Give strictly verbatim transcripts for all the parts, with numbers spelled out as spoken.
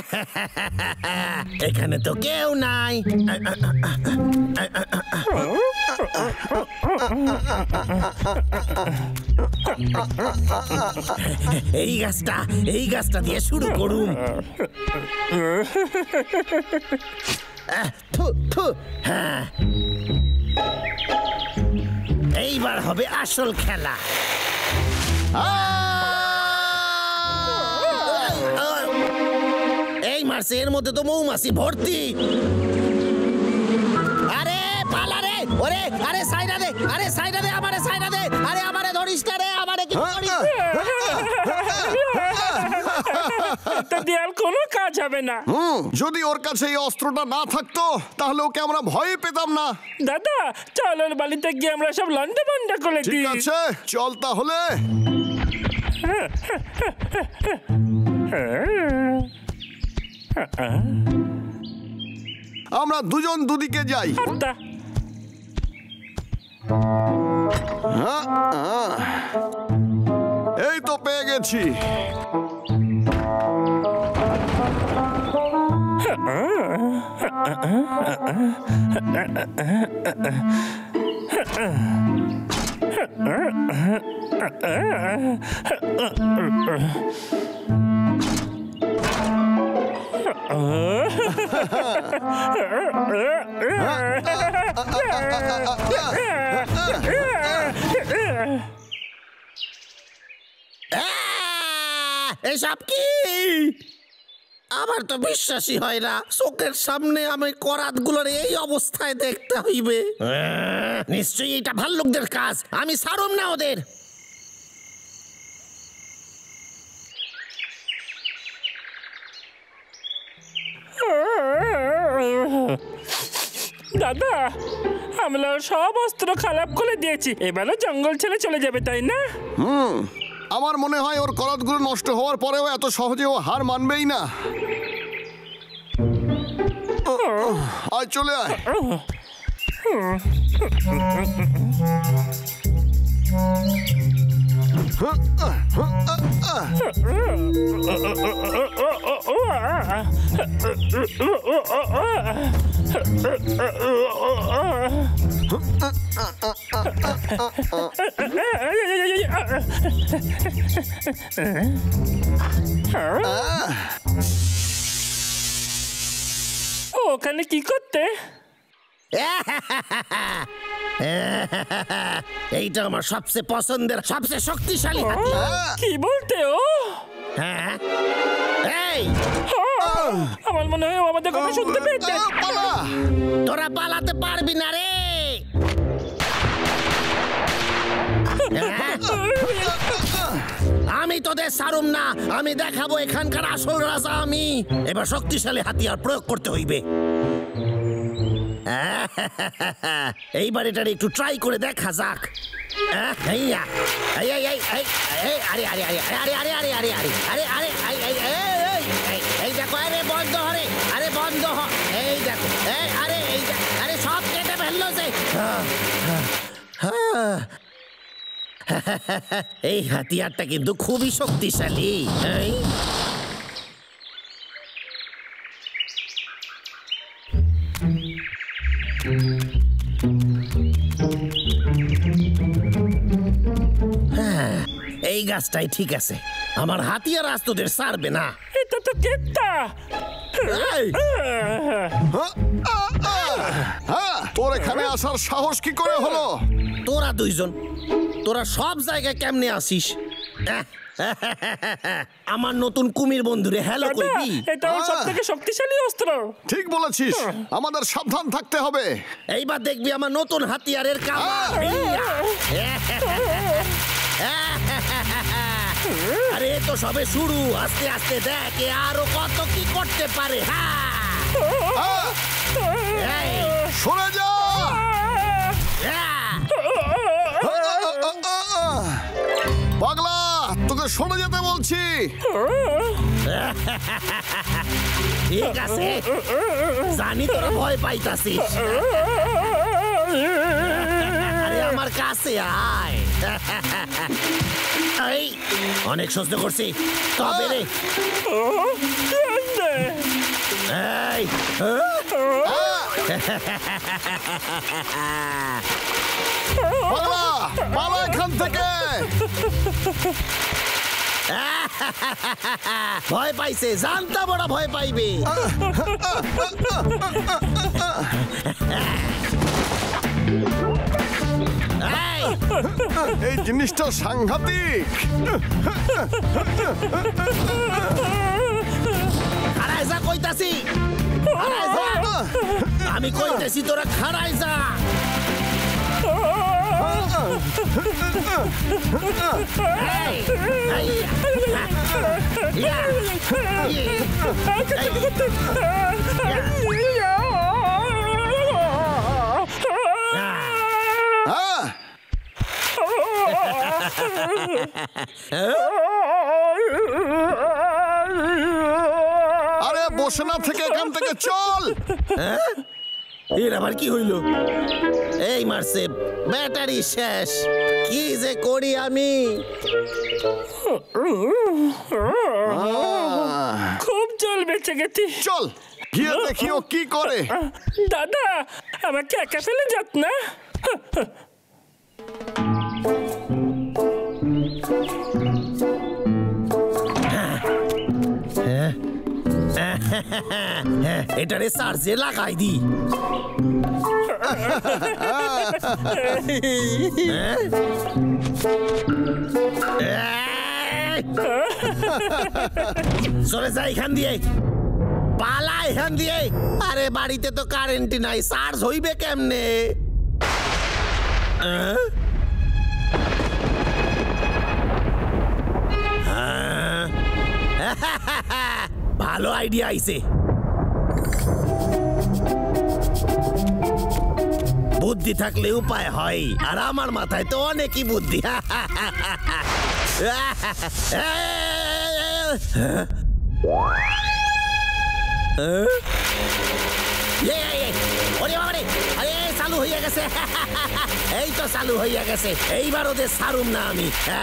এখানে তো কেউ নাই। এই গাছটা এই গাছটা দিয়ে শুরু করুন। হ্যাঁ, এইবার হবে আসল খেলা। এই মারছে, এর মধ্যে তো মৌমাছি ভর্তি। আরে পালা রে, ওরে আরে সাইডা দে, আরে সাইডা দে, আমারে সাইডা দে, আরে আমারে ধরিস না রে, আমারে কি ধরিস? তো দেয়াল কোনো কাজ হবে না। হুম, যদি ওর কাছে এই অস্ত্রটা না থাকতো তাহলে ওকে আমরা ভয় পেতাম না। দাদা চল ওর বাড়িতে গিয়ে আমরা সব লন্ডা বন্ডা করে দিই। ঠিক আছে, চল তাহলে। আমরা দুজন দুদিকে যাই। এই তো পেয়ে গেছি। এসব কি? আমার তো বিশ্বাসই হয় না, চোখের সামনে আমি করাতগুলোর এই অবস্থায় দেখতে হইবে। নিশ্চয়ই এটা ভাল্লুকদের কাজ, আমি ছাড়ুম না ওদের। দাদা আমরা সব অস্ত্র খারাপ করে দিয়েছি, এবারও জঙ্গল ছেড়ে চলে যাবে, তাই না? হুম, আমার মনে হয় ওর করাতগুলো নষ্ট হওয়ার পরেও এত সহজে ও হার মানবেই না। আয় চলে আয়। ওখানে কি করতে? এইটা আমার সবচেয়ে পছন্দের, সবচেয়ে শক্তিশালী হাতি। কি বলতে ও? হ্যাঁ, এই আমার মনে হয় ও আমাদের কথা শুনতে পেয়েছে। তোরা পালাতে পারবি না রে। আমি তোদের ছাড়ুম না, আমি দেখাবো এখানকার আসল রাজা আমি। এবার শক্তিশালী হাতিয়ার প্রয়োগ করতে হইবে। এইবার এটার একটু ট্রাই করে দেখা যাক। এই দেখো, আরে বন্ধ হরে, আরে বন্ধ হ, এই দেখো, আরে এই আরে সব কেটে ফেললো যে। এই হাতিয়ারটা কিন্তু খুবই শক্তিশালী। এই গাছটাই ঠিক আছে, আমার হাতিয়ার আজ তোদের ছাড়বে না। এটা তো কেটটা। তোর এখানে আসার সাহস কি করে হলো? তোরা দুইজন, তোরা সব জায়গায় কেমনে আসিস? আমার নতুন কুমির বন্ধুরে হ্যালো কইবি? এটা সবথেকে শক্তিশালী অস্ত্র। ঠিক বলেছিস, আমাদের সাবধান থাকতে হবে। এইবার দেখবি আমার নতুন হাতিয়ারের কাম। আরে তো সবে শুরু, আস্তে আস্তে দেখ আরো কত কি করতে পারে। সরে যা। পাগলা, তোকে সরে যেতে বলছি। ঠিক আছে, জানি তোরা ভয় পাইতাছিস। আরে আমার কাছে আয়। এই অনেক সহ্য করছি, তবে রে দে। এই পাগলা, পালা এখান থেকে। ভয় পাইছে, জানতাম ওরা ভয় পাইবে। এই, এই জিনিসটা সাংঘাতিক। খাড়ায় যা কইতাছি, খাড়ায় যা। আমি কইতেছি তোরা খাড়ায় যা। এই, এই, ইয়া, ই, হ্যাঁ, আরে বসে না থেকে এখান থেকে চল। এর আবার কি হইল? এই মারছে, ব্যাটারি শেষ। কি যে করি আমি? খুব জল বেঁচে গেছি। চল গিয়ে দেখি ও কি করে। দাদা, আমাকে একা ফেলে যাত না। এটারে চার্জে লাগাই দি। চলে যা এখান দিয়ে, পালা এখান দিয়ে। আরে বাড়িতে তো কারেন্ট নাই, চার্জ হইবে কেমনে? ভালো আইডিয়া আইছে। বুদ্ধি থাকলে উপায় হয়, আর আমার মাথায় তো অনেকই বুদ্ধি। চালু হইয়া গেছে, এই তো চালু হইয়া গেছে। এইবার ওদের সারুম না আমি।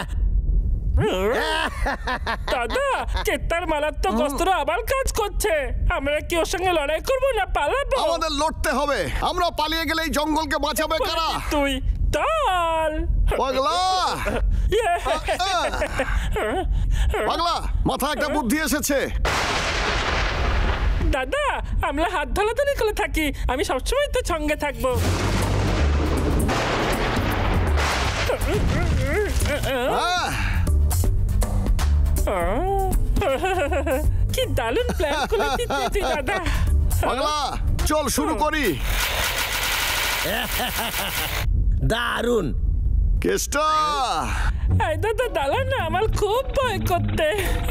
দাদা, চেত্তার মারাত্মক অস্ত্র আবার কাজ করছে। আমরা কি ওর সঙ্গে লড়াই করবো না পালাবো? আমাদের লড়তে হবে। আমরা পালিয়ে গেলে এই জঙ্গলকে বাঁচাবে কারা? তুই চল পাগলা। পাগলা, মাথায় একটা বুদ্ধি এসেছে। দাদা, আমরা হাত ধরাধরি করে থাকি। আমি সবসময় তো সঙ্গে থাকবো। কি দারুণ প্ল্যান করে দিচ্ছি দাদা। পাগলা, চল শুরু করি। দারুণ কেষ্টা। এই দাদা, দাঁড়া না, আমার খুব ভয় করতে।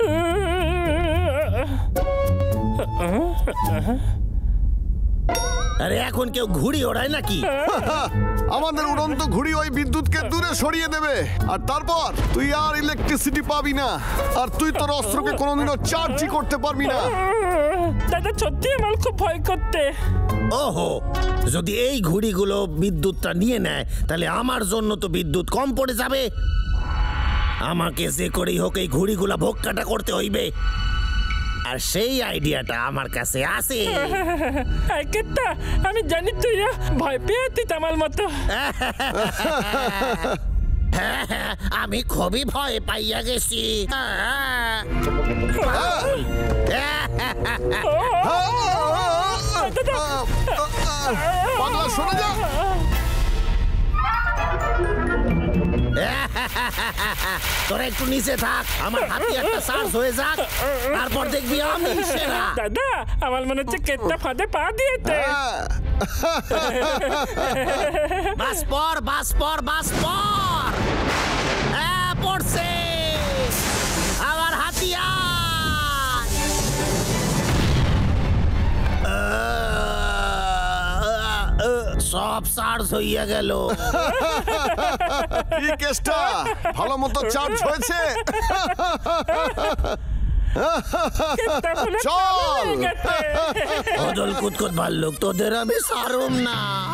আরে এখন কেউ ঘুড়ি ওড়ায় নাকি? আমাদের উড়ন্ত ঘুড়ি ওই বিদ্যুৎকে দূরে সরিয়ে দেবে, আর তারপর তুই আর ইলেকট্রিসিটি পাবি না, আর তুই তোর অস্ত্রকে কোনোদিনও চার্জই করতে পারবি না। দাদা, সত্যি আমার খুব ভয় করতে। ওহো, যদি এই ঘুড়িগুলো বিদ্যুৎটা নিয়ে নেয়, তাহলে আমার জন্য তো বিদ্যুৎ কম পড়ে যাবে। আমাকে যে করেই হোক এই ঘুড়িগুলা ভোক্কাটা করতে হইবে, আর সেই আইডিয়াটা আমার কাছে আছে। আমি জানি তুই ভয় পেয়ে তুই আমার মতো। আমি খুবই ভয় পাইয়া গেছি। পাগলা, সরে যা। তোরা একটু নিচে থাক, আমার হাতিয়ারটা চার্জ হয়ে যাক, তারপর দেখবি আমি সেরা। দাদা, আমার মনে হচ্ছে কেটটা ফাঁদে পা দিয়েছে। বাস পর, বাস পর, বাস পর। হ্যাঁ, পড়ছে আমার হাতিয়ার। সব চার্জ হইয়া গেল। কি কেষ্টা, ভালো মতো চার্জ হয়েছে? চল। অদল কুতকুত ভাল্লুক, তোদের আমি সারুম না।